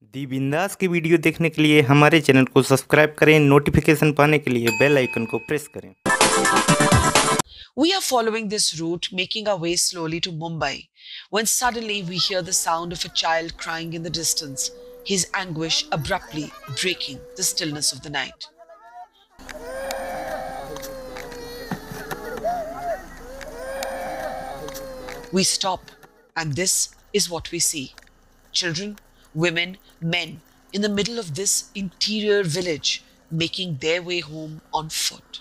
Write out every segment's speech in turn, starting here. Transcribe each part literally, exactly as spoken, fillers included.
दी बिंदास की वीडियो देखने के लिए हमारे चैनल को सब्सक्राइब करें, नोटिफिकेशन पाने के लिए बेल आइकन को प्रेस करें। We are following this route, making our way slowly to Mumbai, when suddenly we hear the sound of a child crying in the distance, his anguish abruptly breaking the stillness of the night. We stop, and this is what we see. Children, women, men in the middle of this interior village making their way home on foot.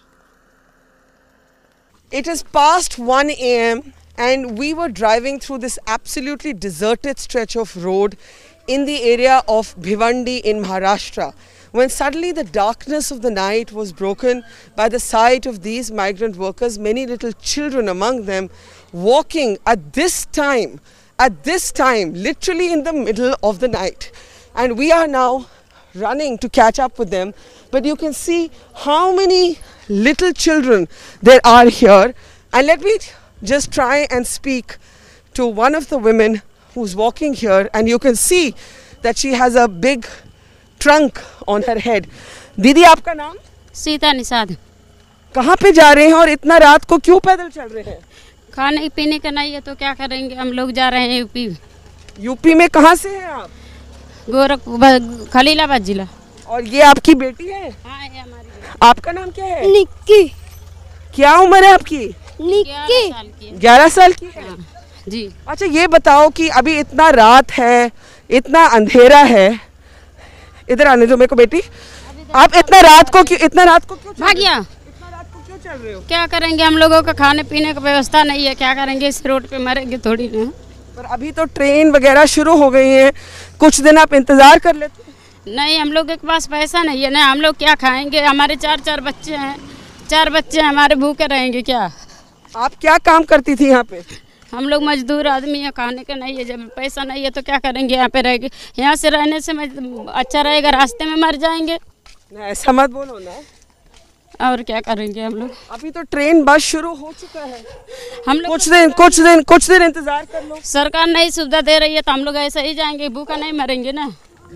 It is past one a m and we were driving through this absolutely deserted stretch of road in the area of Bhiwandi in Maharashtra, when suddenly the darkness of the night was broken by the sight of these migrant workers, many little children among them, walking at this time, at this time, literally in the middle of the night. And we are now running to catch up with them, but you can see how many little children there are here. And let me just try and speak to one of the women who's walking here, and you can see that she has a big trunk on her head. दीदी, आपका नाम? सीता निषाद। कहाँ पे जा रहे हैं और इतना रात को क्यों पैदल चल रहे हैं? खाने पीने का नहीं है तो क्या करेंगे, हम लोग जा रहे हैं यूपी। यूपी में कहाँ से हैं आप? गोरखपुर, खलीलाबाद जिला। और ये आपकी बेटी है? हाँ, ये हमारी बेटी। आपका नाम क्या है? निक्की। क्या उम्र है आपकी? निक्की। ग्यारह साल की है। हाँ, जी। अच्छा, ये बताओ कि अभी इतना रात है, इतना अंधेरा है, इधर आने दो मेरे को बेटी। आप इतना रात को क्यों इतना रात को क्यों भागिया? इतना रात को क्यों चल रहे हो? क्या करेंगे, हम लोगों का खाने पीने का व्यवस्था नहीं है, क्या करेंगे, इस रोड पे मरेंगे थोड़ी ना। पर अभी तो ट्रेन वगैरह शुरू हो गई है, कुछ दिन आप इंतजार कर लेते। नहीं, हम लोगों के पास पैसा नहीं है ना, हम लोग क्या खाएंगे, हमारे चार चार बच्चे हैं, चार बच्चे हमारे भूखे रहेंगे क्या? आप क्या काम करती थी यहाँ पे? हम लोग मजदूर आदमी है, खाने का नहीं है, जब पैसा नहीं है तो क्या करेंगे, यहाँ पे रहेंगे। यहाँ से रहने से अच्छा रहेगा, रास्ते में मर जाएंगे। ऐसा मत बोलो ना। और क्या करेंगे हम लोग? अभी तो ट्रेन बस शुरू हो चुका है, हम लोग कुछ दिन कुछ दिन कुछ दिन इंतजार कर लो। सरकार नहीं सुविधा दे रही है तो हम लोग ऐसे ही जाएंगे, भूखा नहीं मरेंगे ना।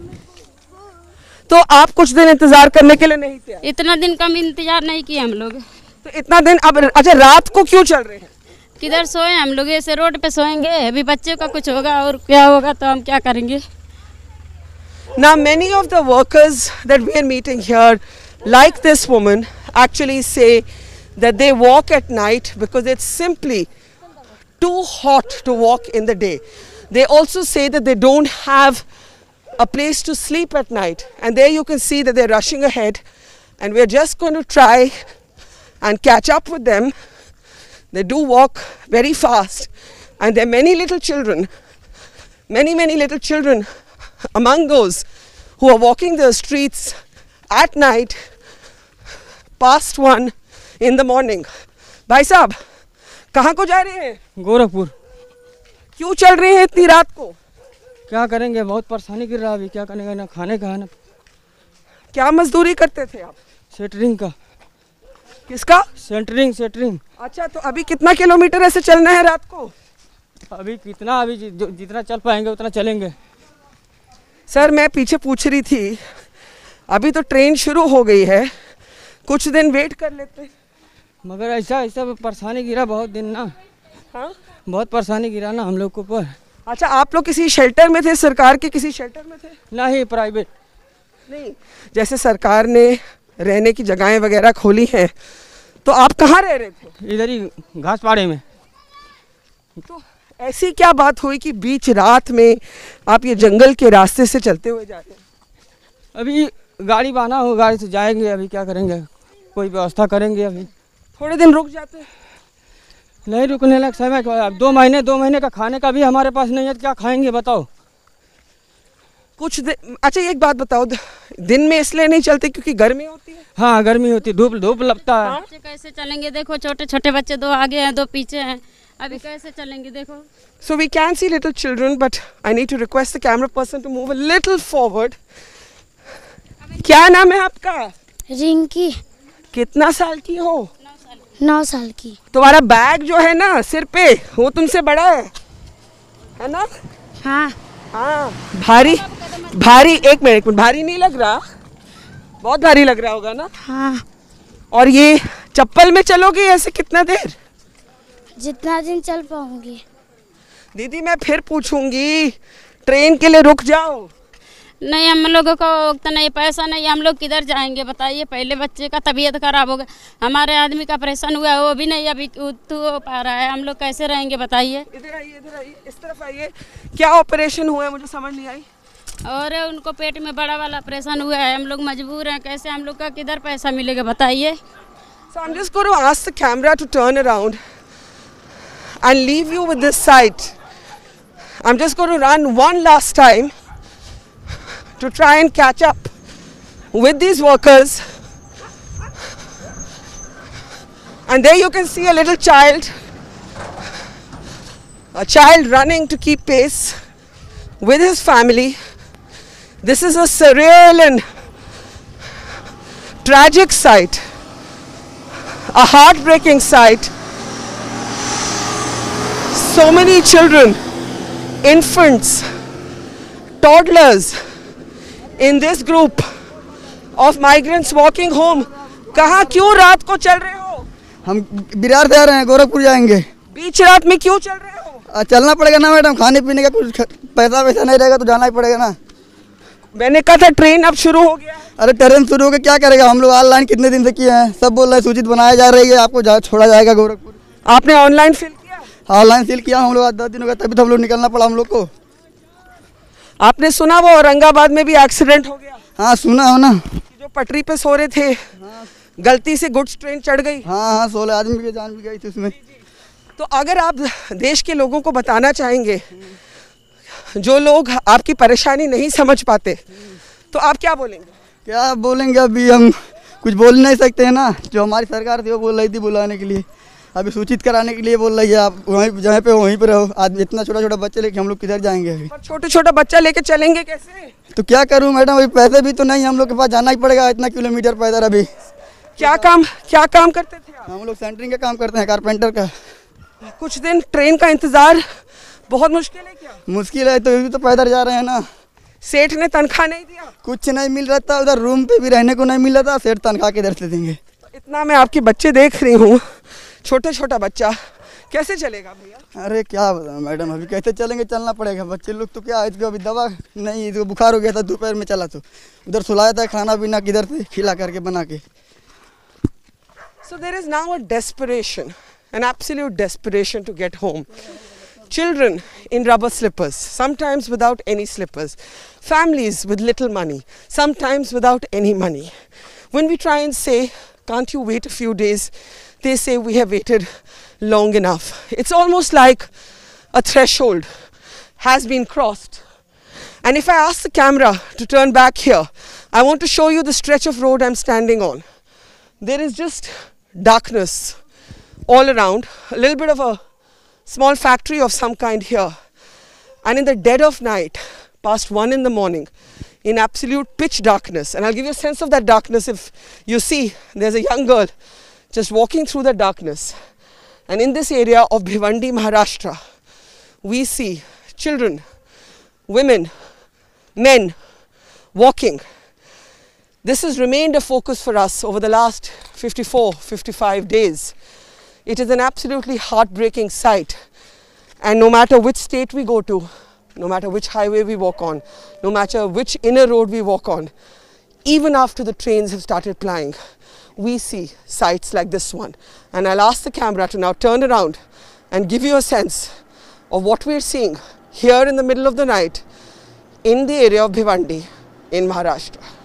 तो आप कुछ दिन इंतजार करने के लिए नहीं थे? इतना दिन कम इंतजार नहीं किया हम लोग। तो इतना दिन अब अच्छा रात को क्यों चल रहे हैं? किधर सोए हम लोग, ऐसे रोड पे सोएंगे, अभी बच्चे का कुछ होगा और क्या होगा तो हम क्या करेंगे। Now many of the workers that we are meeting here, like this woman, actually say that they walk at night because it's simply too hot to walk in the day. They also say that they don't have a place to sleep at night, and there you can see that they're rushing ahead, and we're just going to try and catch up with them. They do walk very fast, and there are many little children, many many little children among those who are walking the streets at night past one in the morning. भाई साहब, कहाँ को जा रहे हैं? गोरखपुर। क्यों चल रहे हैं इतनी रात को? क्या करेंगे, बहुत परेशानी गिर रहा है अभी, क्या करेंगे, ना खाने का है ना। क्या मजदूरी करते थे आप? सेंटरिंग का। किसका? Centring centring. अच्छा, तो अभी कितना किलोमीटर ऐसे चलना है रात को? अभी कितना, अभी जि, जितना चल पाएंगे उतना चलेंगे। सर, मैं पीछे पूछ रही थी, अभी तो ट्रेन शुरू हो गई है, कुछ दिन वेट कर लेते। मगर ऐसा ऐसा परेशानी गिरा बहुत दिन ना। हाँ, बहुत परेशानी गिरा ना हम लोग को पर। अच्छा, आप लोग किसी शेल्टर में थे? सरकार के किसी शेल्टर में थे? नहीं, प्राइवेट नहीं। जैसे सरकार ने रहने की जगहें वगैरह खोली हैं, तो आप कहाँ रह रहे थे? इधर ही घास पाड़े में। तो ऐसी क्या बात हुई कि बीच रात में आप ये जंगल के रास्ते से चलते हुए जा रहे हैं? अभी गाड़ी बहाना हो, गाड़ी से जाएंगे, अभी क्या करेंगे, कोई व्यवस्था करेंगे। अभी थोड़े दिन रुक जाते हैं? नहीं रुकने लग समय, अब दो महीने दो महीने का खाने का भी हमारे पास नहीं है, क्या खाएंगे बताओ। कुछ दिन। अच्छा, एक बात बताओ, दिन में इसलिए नहीं चलते क्योंकि गर्मी होती है? हाँ, गर्मी होती है, धूप धूप लगता है। बच्चे कैसे चलेंगे, देखो छोटे छोटे बच्चे, दो आगे हैं दो पीछे हैं, अभी कैसे चलेंगे देखो। So we can see little children, but I need to request the camera person to move a little forward. क्या नाम है आपका? रिंकी। कितना साल की हो? नौ साल की। तुम्हारा बैग जो है ना सिर पे, वो तुमसे बड़ा है, है ना? हाँ। हाँ भारी भारी एक मिनट एक मिनट भारी नहीं लग रहा? बहुत भारी लग रहा होगा ना? हाँ। और ये चप्पल में चलोगे ऐसे कितना देर? जितना दिन चल पाऊंगी। दीदी मैं फिर पूछूंगी, ट्रेन के लिए रुक जाओ। नहीं, हम लोगों को तो नहीं, पैसा नहीं, हम लोग किधर जाएंगे बताइए। पहले बच्चे का तबीयत खराब हो गया, हमारे आदमी का ऑपरेशन हुआ है, वो भी नहीं अभी तो हो पा रहा है, हम लोग कैसे रहेंगे बताइए। इधर आइए, इधर आइए, इस तरफ आइए। क्या ऑपरेशन हुआ है मुझे समझ नहीं आई। और उनको पेट में बड़ा वाला ऑपरेशन हुआ है, हम लोग मजबूर हैं, कैसे हम लोग का किधर पैसा मिलेगा बताइए। So I'm just going to ask the camera to turn around and leave you with this sight. I'm just going to run one last time to try and catch up with these workers. And there you can see a little child, a child running to keep pace with his family. This is a surreal and tragic sight, a heartbreaking sight. So many children, infants, toddlers in this group of migrants walking home. कहाँ क्यों रात को चल रहे हो? हम बिरार से आ रहे हैं, गोरखपुर जाएंगे। बीच रात में क्यों चल रहे हो? चलना पड़ेगा ना मैडम, खाने पीने का कुछ पैसा वैसा नहीं रहेगा तो जाना ही पड़ेगा ना। मैंने कहा था ट्रेन अब शुरू हो गया। अरे ट्रेन शुरू हो गया, क्या करेगा? हम लोग ऑनलाइन कितने दिन से किए हैं, सब बोल रहे हैं सूचित बनाया जा रही है, आपको जा, छोड़ा जाएगा गोरखपुर। आपने ऑनलाइन फिल किया? ऑनलाइन फिल किया हम लोग, आज दस दिन हो गया, तभी तो हम लोग निकलना पड़ा हम लोग को। आपने सुना वो औरंगाबाद में भी एक्सीडेंट हो गया? हाँ सुना हो ना, जो पटरी पे सो रहे थे, गलती से गुड्स ट्रेन चढ़ गई। हाँ हाँ सोलह आदमी की जान भी गई थी उसमें। तो अगर आप देश के लोगों को बताना चाहेंगे, जो लोग आपकी परेशानी नहीं समझ पाते, तो आप क्या बोलेंगे? क्या बोलेंगे, अभी हम कुछ बोल नहीं सकते हैं ना। जो हमारी सरकार थी वो बोल रही थी बुलाने के लिए, अभी सूचित कराने के लिए बोल रही है, आप वहीं जहाँ पे वहीं पे रहो। आज इतना छोटा छोटा बच्चे लेके हम लोग किधर जाएंगे? अभी पर छोटे छोटा बच्चा लेके चलेंगे कैसे? तो क्या करूँ मैडम, अभी पैसे भी तो नहीं, हम लोग के पास जाना ही पड़ेगा इतना किलोमीटर पैदल। अभी क्या काम क्या काम करते थे आप? हम लोग सेंटरिंग का काम करते हैं, कारपेंटर का। कुछ दिन ट्रेन का इंतजार बहुत मुश्किल है क्या? मुश्किल है, तो ये भी तो पैदल जा रहे हैं ना। सेठ ने तनख्वाह नहीं दिया? कुछ नहीं मिल रहा था, उधर रूम पे भी रहने को नहीं मिल रहा था, सेठ तनख्वाह किधर से देंगे? इतना मैं आपके बच्चे देख रही हूँ, छोटा छोटा बच्चा कैसे चलेगा भैया? अरे क्या बताऊँ मैडम, अभी कैसे चलेंगे? चलना पड़ेगा। बच्चे लोग तो क्या, इसको अभी दवा नहीं, इसको बुखार हो गया था, दोपहर में चला तो उधर सुलाया था, खाना पीना किधर से खिला करके बना के। So there is now a desperation, an absolute desperation to get home. Children in rubber slippers, sometimes without any slippers. Families with little money, sometimes without any money. When we try and say, can't you wait a few days? They say we have waited long enough. It's almost like a threshold has been crossed. And if I ask the camera to turn back here, I want to show you the stretch of road I'm standing on. There is just darkness all around, a little bit of a small factory of some kind here, and in the dead of night, past one in the morning, in absolute pitch darkness, and I'll give you a sense of that darkness if you see there's a young girl just walking through the darkness, and in this area of Bhiwandi, Maharashtra, we see children, women, men walking. This has remained a focus for us over the last fifty-four, fifty-five days. It is an absolutely heartbreaking sight, and no matter which state we go to, no matter which highway we walk on, no matter which inner road we walk on, even after the trains have started plying, we see sights like this one. And I'll ask the camera to now turn around and give you a sense of what we're seeing here in the middle of the night in the area of Bhiwandi in Maharashtra.